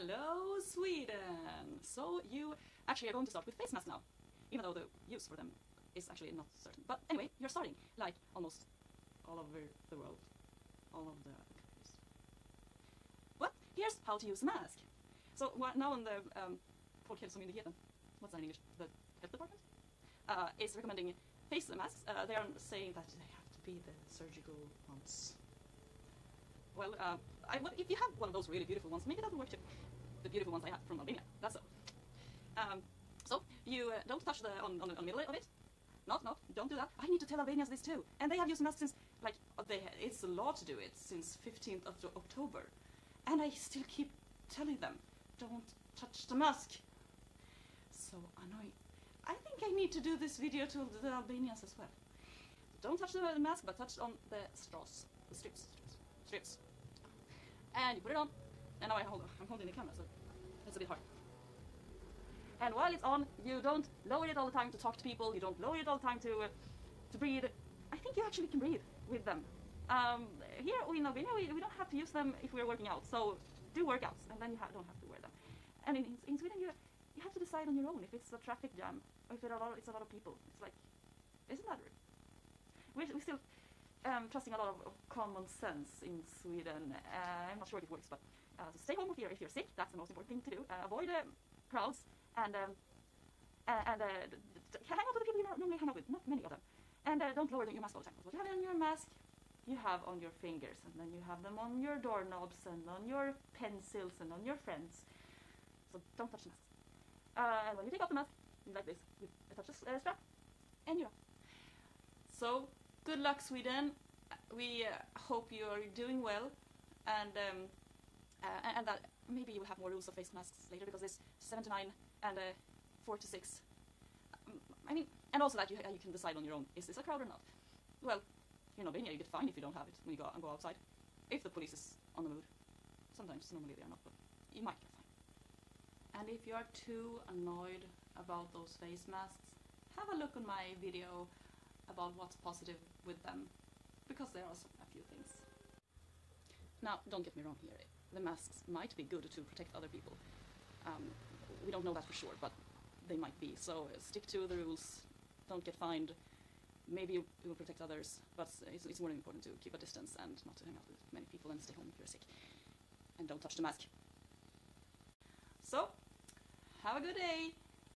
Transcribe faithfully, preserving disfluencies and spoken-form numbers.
Hello, Sweden! So you actually are going to start with face masks now, even though the use for them is actually not certain. But anyway, you're starting, like almost all over the world, all of the countries. But here's how to use a mask. So now on the um, Folkhälsomyndigheten, what's that in English? The health department uh, is recommending face masks. Uh, they are saying that they have to be the surgical ones. Well, uh, I, well, if you have one of those really beautiful ones, maybe that will work too. The beautiful ones I have from Albania, that's so. Um, so, you uh, don't touch the on, on, on the middle of it. Not, not, don't do that. I need to tell Albanians this too. And they have used masks since, like, they, it's a law to do it since fifteenth of October. And I still keep telling them, don't touch the mask. So annoying. I think I need to do this video to the Albanians as well. Don't touch the mask, but touch on the straws, the strips, strips, strips. And you put it on, and now I hold, I'm holding the camera, so it's a bit hard. And while it's on, you don't lower it all the time to talk to people, you don't lower it all the time to uh, to breathe. I think you actually can breathe with them. Um, here in Albania, we, we don't have to use them if we're working out, so do workouts, and then you ha don't have to wear them. And in, in Sweden, you, you have to decide on your own if it's a traffic jam, or if it are a lot, it's a lot of people. It's like, isn't that rude? We're, we're still um, trusting a lot of, of common sense in Sweden. Uh, I'm not sure if it works, but uh, so stay home if you're, if you're sick. That's the most important thing to do. Uh, avoid uh, crowds and um, and uh, hang out with the people you normally hang out with. Not many of them. And uh, don't lower your mask all the time. What you have on your mask, you have on your fingers, and then you have them on your doorknobs and on your pencils and on your friends. So don't touch the mask. Uh, and when you take off the mask, like this, you touch the uh, strap, and you're off. So, good luck, Sweden. We uh, hope you're doing well, and um, uh, and that maybe you will have more rules of face masks later, because there's seven to nine and uh, four to six. Um, I mean, and also that you uh, you can decide on your own, is this a crowd or not? Well, in Albania you get fined if you don't have it when you go and go outside, if the police is on the mood. Sometimes, normally they are not, but you might get fined. And if you are too annoyed about those face masks, have a look on my video about what's positive with them, because there are some, a few things. Now, don't get me wrong here, the masks might be good to protect other people. Um, we don't know that for sure, but they might be, so uh, stick to the rules, don't get fined. Maybe you, you will protect others, but it's, it's more important to keep a distance and not to hang out with many people and stay home if you're sick. And don't touch the mask. So, have a good day!